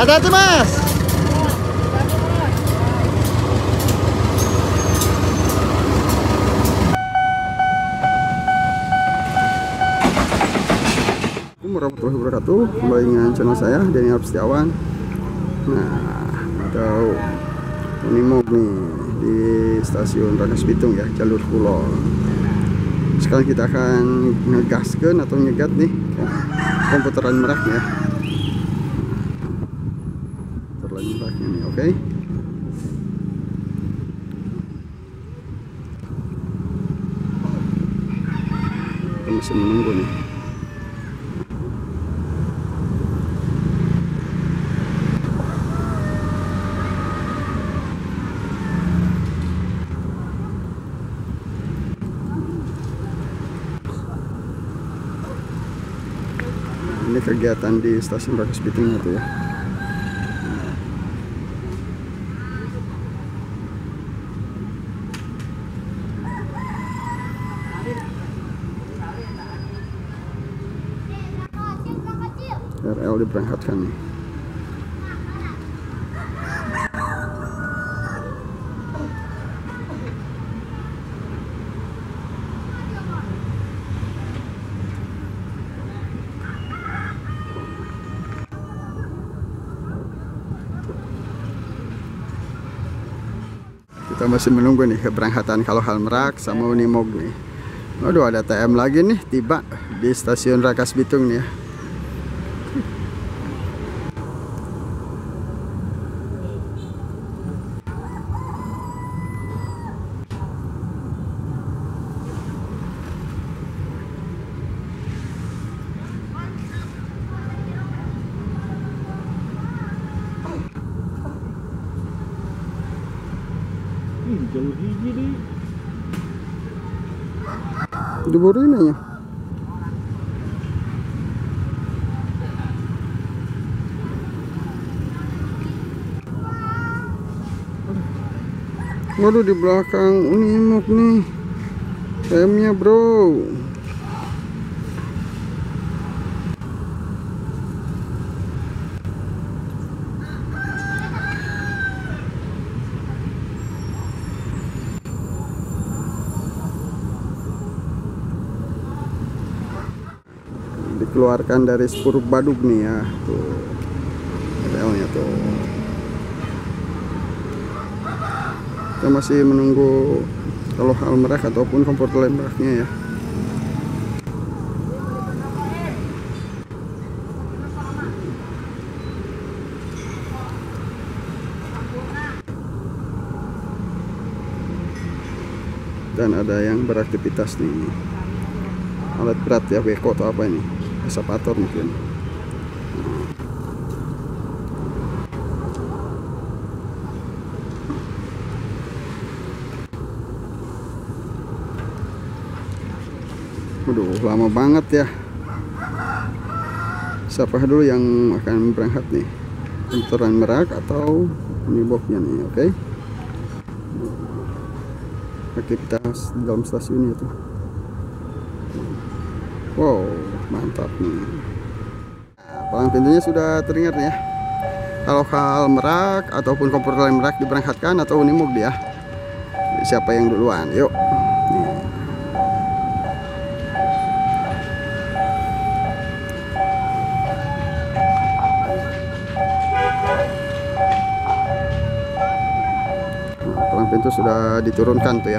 Hati-hati Mas. Assalamualaikum warahmatullahi wabarakatuh. Kembali dengan channel saya Denny Setiawan. Nah, atau Unimog nih di stasiun Rangkas Bitung ya, jalur Kulon. Sekarang kita akan ngegaskan atau nyegat nih komputeran meraknya. Komputeran meraknya nih, oke. Kita masih menunggu nih. Ini kegiatan di stasiun Rangkas Bitung itu ya. RL diberangkatkan nih. Kita masih menunggu nih keberangkatan kalau hal Merak sama Unimog nih. Waduh, ada TM lagi nih tiba di stasiun Rangkas Bitung nih ya. Jauh gigi deh. Diborin aja. Waduh, di belakang Unimog nih TM-nya bro. Dikeluarkan dari Spur Badug nih ya, tuh relnya tuh. Kita masih menunggu kalau hal Merak ataupun komputer meraknya ya. Dan ada yang beraktivitas nih, alat berat ya, beko atau apa ini, eskavator mungkin. Waduh, lama banget ya. Siapa dulu yang akan berangkat nih, komputeran Merak atau Unimognya nih, oke. Aktivitas di dalam stasiun itu. Wow, mantap nih. Palang pintunya sudah terdengar ya. Kalau hal Merak ataupun komputer Merak diberangkatkan atau Unimog dia. Siapa yang duluan? Yuk. Nih. Nah, palang pintu sudah diturunkan tuh ya.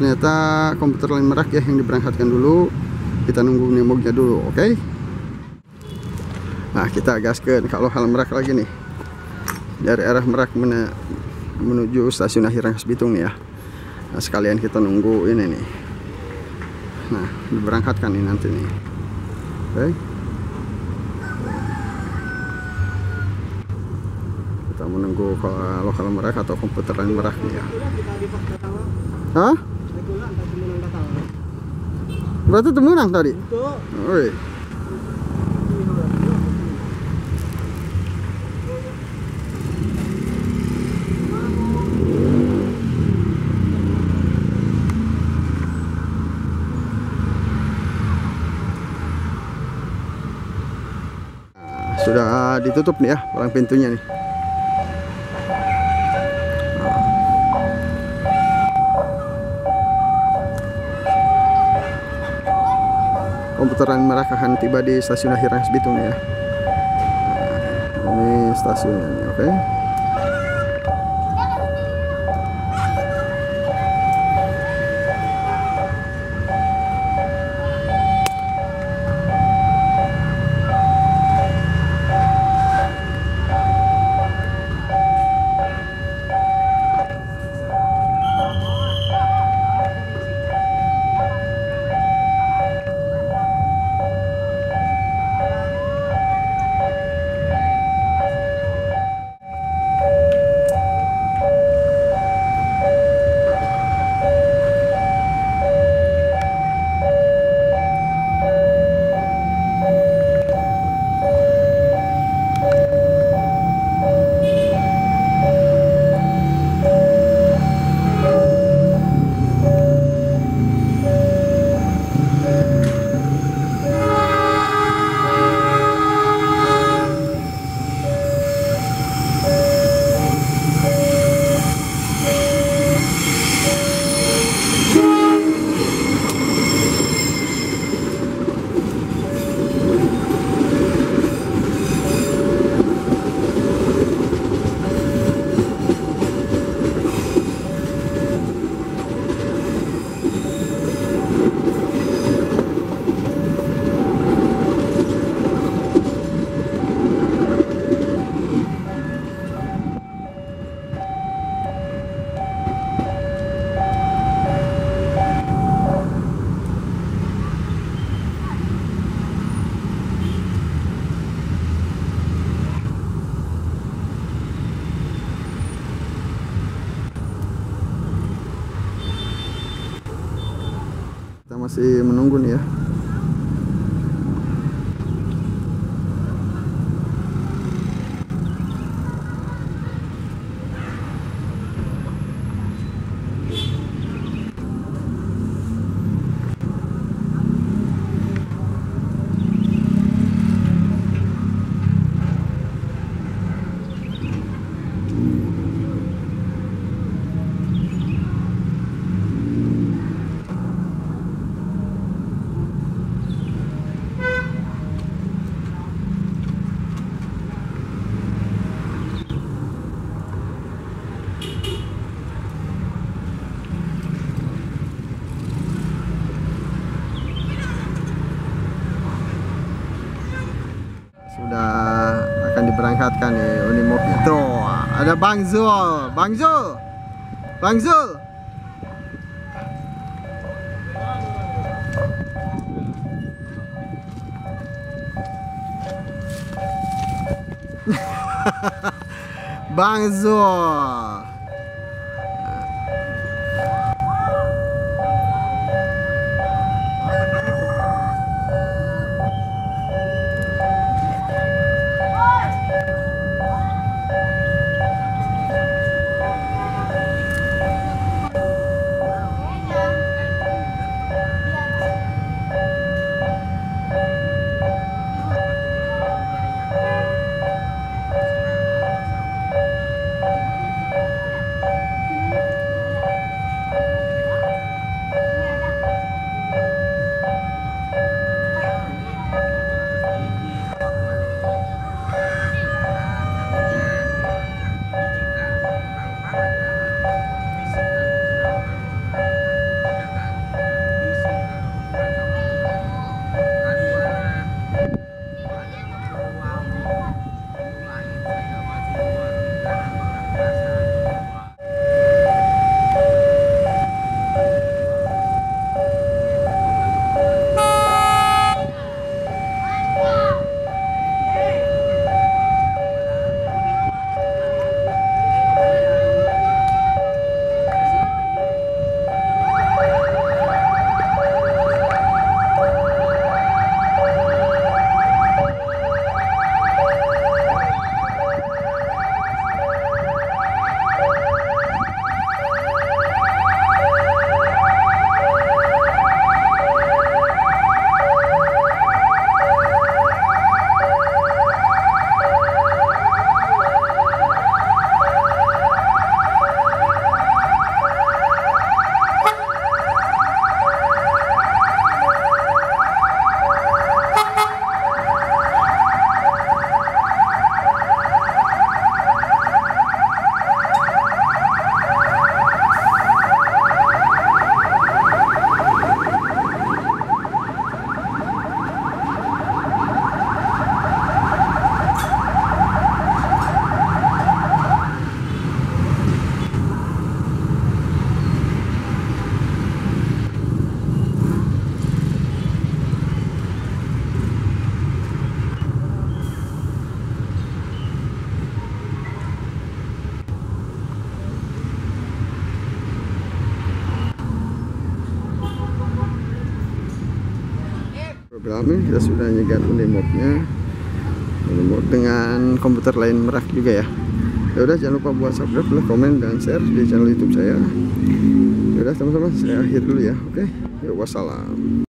ternyata komputer lain Merak ya yang diberangkatkan dulu. Kita nunggu Nimognya dulu, oke? Nah, kita gaskan kalau hal Merak lagi nih. Dari arah Merak menuju stasiun akhir Rangkas Bitung nih ya. Nah, sekalian kita nunggu ini nih. Nah, diberangkatkan nih nanti nih. Oke. Kita menunggu lokal Merak atau komputer lain Merak nih ya. Hah? Berarti itu menang tadi? Oi. Sudah ditutup nih ya palang pintunya nih. Komputeran Merak akan tiba di stasiun akhir Rangkas Bitung nih ya. Ini stasiunnya nih, oke? Kita masih menunggu nih ya. Sudah akan diberangkatkan nih Unimognya. Tuh, ada Bang Zul. Bang Zul. Bang Zul. Bang Zul. programnya, kita sudah nyegat Unimog-nya, Unimog dengan komputer lain merak juga ya. Ya udah, jangan lupa buat subscribe, like, komen, dan share di channel YouTube saya. Ya udah teman-teman, saya akhir dulu ya. Oke, yuk, wassalam.